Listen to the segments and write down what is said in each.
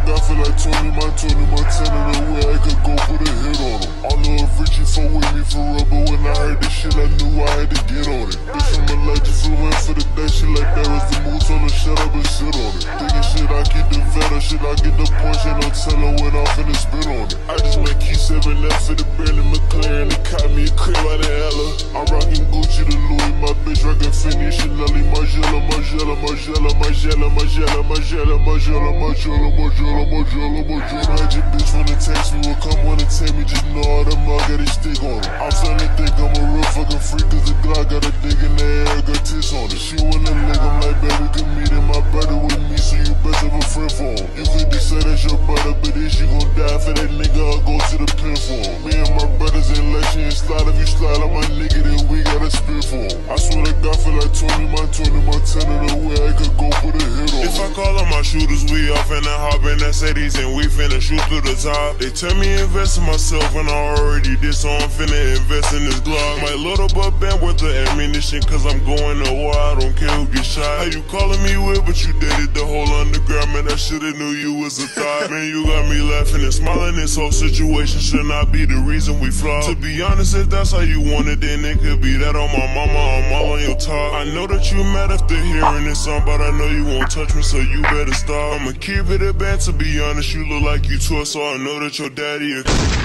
guy feel like Tony Montana, the way I could go put a hit on him. I know if Richie fuck with me for real, but when I heard this shit, I knew I had to get on it. Bitch, I'm a legend, flew in for the day, shit like that was the move, so let's shut up and sit on it. Thinking shit, I get the Veta, shit, I get the Porsche, and I'm telling when I'm finna spit on it. I just made key 7F for the Bentley McLaren, and caught me a crib out of Ella. I'm rocking Gucci to Louis, my bitch rocking Fendi, Chanel, Margiela. Had your bitch wanna text me, will come wanna tell me, just know all the mug got his stick on it. I'm starting to think I'm a real fucking freak, cause the Glock got a dick in the air, got tits on it. She wanna lick, I'm like, baby, come meet him, my brother with me, so you best have a friend for him. You could just say that's your brother, but if she gon' die for that nigga, I'll go to the pen for him. Me and my brothers ain't let you slide, if you slide on my nigga, then we gotta spit for him. I swear to God, feel like Tony Montana, the way I could go put a hit on him. If I call on my shooters, we off in that hop in that Mercedes, and we finna shoot through the top. They tell me invest in myself, and I already did, so I'm finna invest in this Glock. My little butt band with the ammunition, cause I'm going to war, I don't care who gets shot. How you calling me weird, but you dated the whole underground, man, I shoulda knew you was a thought. Man, you got me laughing and smiling, this whole situation should not be the reason we flop. To be honest, if that's how you want it, then it could be that on my mama, I'm all on your top. I know that you mad after hearing this song, but I know you won't touch me, so you better stop. I'ma keep it a band, to be honest, you look like you tore, so I know that your daddy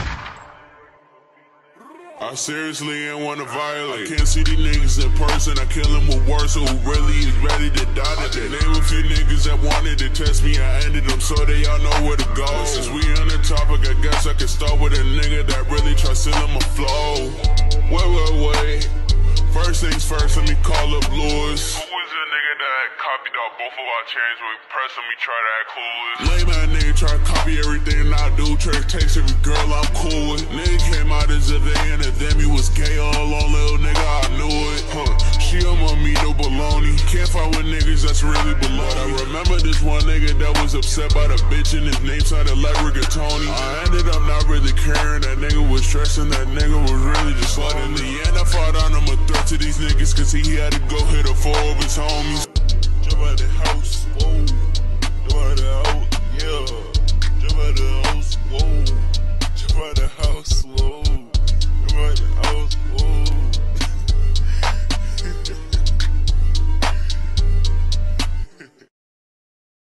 I seriously ain't wanna violate. I can't see these niggas in person, I kill them with words, so who really is ready to die today? Name a few niggas that wanted to test me, I ended them so they all know where to go. Since we on the topic, I guess I can start with a nigga that really try stealing my flow. Wait. First things first, let me call up Lewis. Who was the nigga that copied out both of our chains when we pressed him, he try to act clueless? Lame ass nigga try to copy everything I do, try to text every girl I'm cool with. Nigga came out as a day and then he was gay all along, little nigga, I knew it. She on me, no baloney. Can't fight with niggas that's really below. I remember this one nigga that was upset by the bitch and his name sounded like Rigatoni. I ended up not really caring, that nigga was stressing, that nigga was really just like. In the end, I fought on him a threat to these niggas, cause he had to go hit a 4 of his homies. Jump out the house, whoa. Jump out the house, yeah. Jump out the house, whoa. Jump out the house, whoa.